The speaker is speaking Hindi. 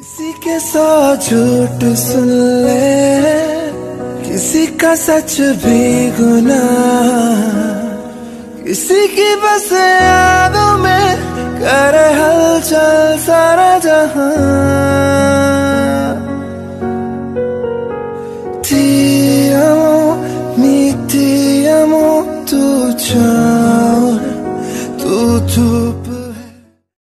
किसी के 100 झूठ सुन ले, किसी का सच भी गुनाह, किसी की बस यादों में करे हलचल सारा जहां।